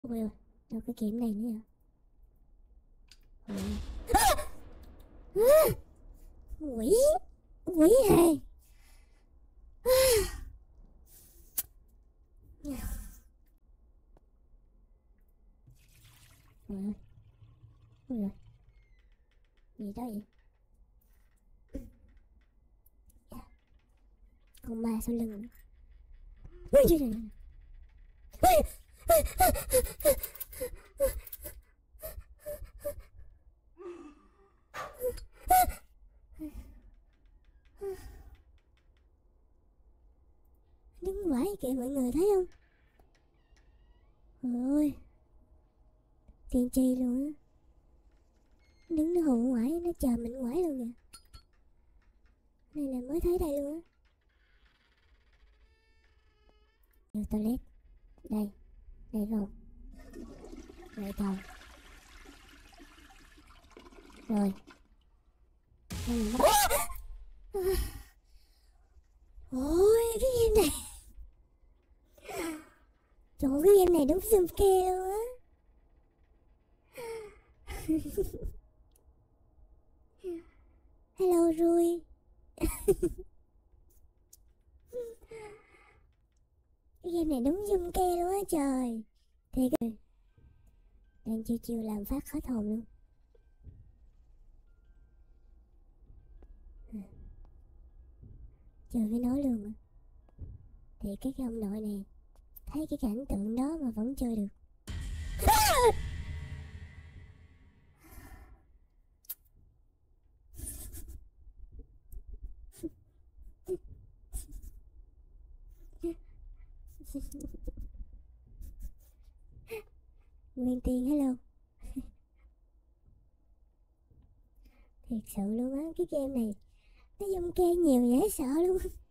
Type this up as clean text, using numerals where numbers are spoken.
Ôi ôi, đâu cái kiếm này nữa hả? Quỷ, quỷ hề. Ôi ôi, ôi ôi, gì đó vậy? Con ma sau lưng. Ôi trời trời. Đứng vãi kìa mọi người thấy không? Ôi, tiên tri luôn á. Đứng nó hù ngoại, nó chờ mình ngoại luôn kìa. Này là mới thấy đây luôn á. Vô toilet. Đây, đây không? Đây thôi. Rồi. Ôi, cái game này. Trời ơi, cái game này đúng xùm kê luôn á. Hello Rui. Cái game này đúng zoom kê luôn á trời. Thì cái đang chiêu chiêu làm phát hết hồn luôn. Chơi với nó luôn á. Thì cái ông nội này thấy cái cảnh tượng đó mà vẫn chơi được. Nguyên Tiên hello. Thiệt sự luôn á, cái game này nó zoom kê nhiều dễ sợ luôn.